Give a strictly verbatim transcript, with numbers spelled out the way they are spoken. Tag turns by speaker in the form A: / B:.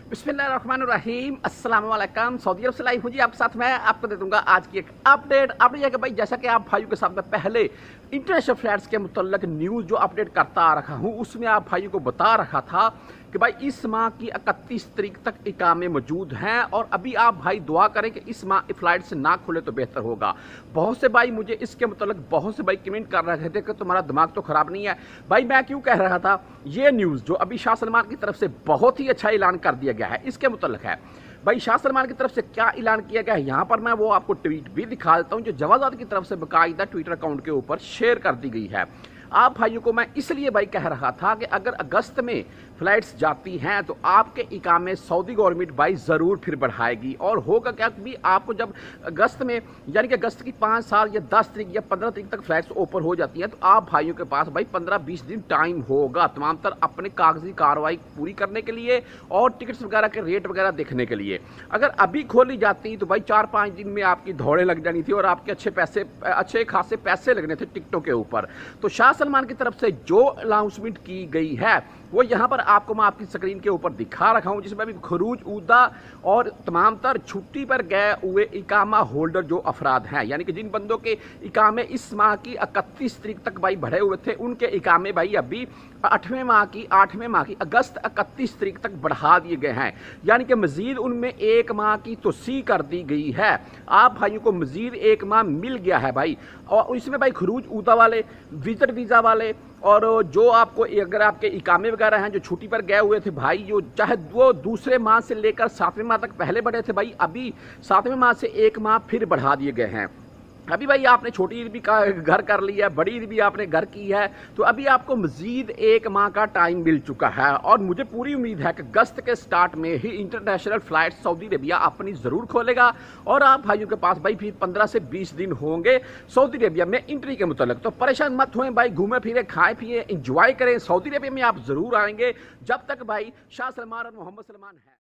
A: बिस्मिल्लाहिर्रहमानिर्रहीम अस्सलाम वालेकुम। सऊदी अरब से लाइव हूँ जी आपके साथ। मैं आपको दे दूंगा आज की एक अपडेट। अपडेट यह कि भाई जैसा कि आप भाइयों के साथ में पहले इंटरनेशनल फ्लाइट्स के मुतल्लिक न्यूज़ जो अपडेट करता आ रहा हूँ उसमें आप भाइयों को बता रहा था कि भाई इस माह की इकतीस तारीख तक इकामे मौजूद हैं और अभी आप भाई दुआ करें कि इस माह फ्लाइट्स ना खुले तो बेहतर होगा। बहुत से भाई मुझे इसके मुतल्लिक बहुत से भाई कमेंट कर रहे थे कि तुम्हारा दिमाग तो ख़राब नहीं है। भाई मैं क्यों कह रहा था, ये न्यूज़ जो अभी शाह सलमान की तरफ से बहुत ही अच्छा ऐलान कर दिया गया है इसके मुतल्लिक है। भाई शाह सलमान की तरफ से क्या ऐलान किया गया है यहाँ पर मैं वो आपको ट्वीट भी दिखा देता हूँ जो जवाजात की तरफ से बाकायदा ट्विटर अकाउंट के ऊपर शेयर कर दी गई है। आप भाइयों को मैं इसलिए भाई कह रहा था कि अगर अगस्त में फ्लाइट्स जाती हैं तो आपके इकामे सऊदी गवर्नमेंट भाई ज़रूर फिर बढ़ाएगी। और होगा क्या भी आपको जब अगस्त में यानी कि अगस्त की पाँच साल या दस तारीख या पंद्रह तारीख तक फ्लाइट्स ओपन हो जाती हैं तो आप भाइयों के पास भाई पंद्रह बीस दिन टाइम होगा तमाम तर अपने कागजी कार्रवाई पूरी करने के लिए और टिकट्स वगैरह के रेट वगैरह देखने के लिए। अगर अभी खोली जाती तो भाई चार पाँच दिन में आपकी दौड़ें लग जानी थी और आपके अच्छे पैसे अच्छे खासे पैसे लगने थे टिकटों के ऊपर। तो शाह सलमान की तरफ से जो अनाउंसमेंट की गई है वो यहाँ पर आपको मैं आपकी स्क्रीन के ऊपर दिखा रखा हूँ, जिसमें भी खरूज उदा और तमाम तर छुट्टी पर गए हुए इकामा होल्डर जो अफराद हैं यानी कि जिन बंदों के इकामे इस माह की इकतीस तारीख तक भाई बढ़े हुए थे उनके इकामे भाई अभी आठवें माह की आठवें माह की अगस्त इकतीस तारीख तक बढ़ा दिए गए हैं यानी कि मजीद उनमें एक माह की तोसी कर दी गई है। आप भाइयों को मजीद एक माह मिल गया है भाई। और इसमें भाई खरूज उदा वाले, विजिट वीज़ा वाले और जो आपको अगर आपके इकामे वगैरह हैं जो छुट्टी पर गए हुए थे भाई, जो चाहे वो दूसरे माह से लेकर सातवें माह तक पहले बढ़े थे भाई, अभी सातवें माह से एक माह फिर बढ़ा दिए गए हैं। अभी भाई आपने छोटी ईद भी घर कर ली है, बड़ी ईद भी आपने घर की है, तो अभी आपको मजीद एक माह का टाइम मिल चुका है। और मुझे पूरी उम्मीद है कि अगस्त के स्टार्ट में ही इंटरनेशनल फ्लाइट सऊदी अरेबिया अपनी ज़रूर खोलेगा और आप भाइयों के पास भाई फिर पंद्रह से बीस दिन होंगे सऊदी अरेबिया में एंट्री के मुतल्लिक। तो परेशान मत होएं भाई, घूमे फिरे खाएं पिए इंजॉय करें। सऊदी अरेबिया में आप ज़रूर आएंगे जब तक भाई शाह सलमान और मोहम्मद सलमान है।